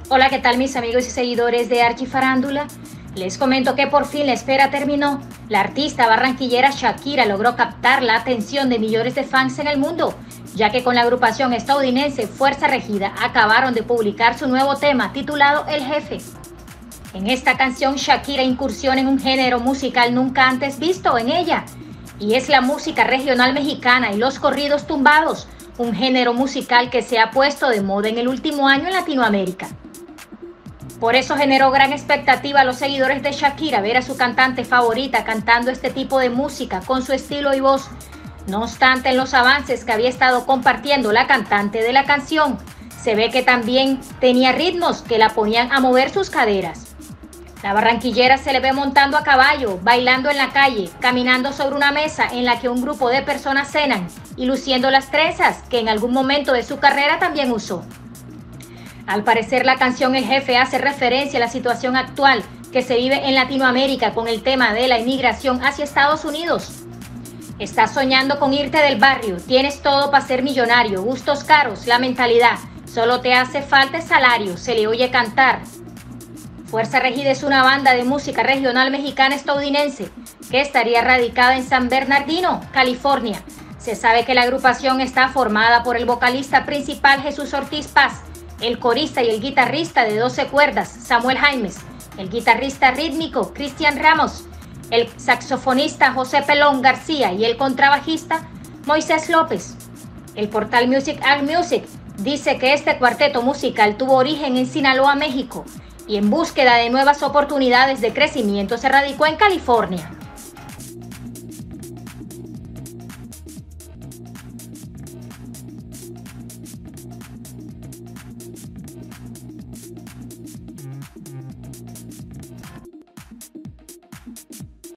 Hola, ¿qué tal mis amigos y seguidores de Archifarándula? Les comento que por fin la espera terminó. La artista barranquillera Shakira logró captar la atención de millones de fans en el mundo, ya que con la agrupación estadounidense Fuerza Regida acabaron de publicar su nuevo tema titulado El Jefe. En esta canción Shakira incursiona en un género musical nunca antes visto en ella, y es la música regional mexicana y los corridos tumbados, un género musical que se ha puesto de moda en el último año en Latinoamérica. Por eso generó gran expectativa a los seguidores de Shakira ver a su cantante favorita cantando este tipo de música con su estilo y voz. No obstante, en los avances que había estado compartiendo la cantante de la canción, se ve que también tenía ritmos que la ponían a mover sus caderas. La barranquillera se le ve montando a caballo, bailando en la calle, caminando sobre una mesa en la que un grupo de personas cenan y luciendo las trenzas que en algún momento de su carrera también usó. Al parecer, la canción El Jefe hace referencia a la situación actual que se vive en Latinoamérica con el tema de la inmigración hacia Estados Unidos. Estás soñando con irte del barrio, tienes todo para ser millonario, gustos caros, la mentalidad, solo te hace falta el salario, se le oye cantar. Fuerza Regida es una banda de música regional mexicana estadounidense que estaría radicada en San Bernardino, California. Se sabe que la agrupación está formada por el vocalista principal Jesús Ortiz Paz, el corista y el guitarrista de 12 cuerdas, Samuel Jaimes, el guitarrista rítmico, Cristian Ramos, el saxofonista José Pelón García y el contrabajista, Moisés López. El portal Music and Music dice que este cuarteto musical tuvo origen en Sinaloa, México, y en búsqueda de nuevas oportunidades de crecimiento se radicó en California.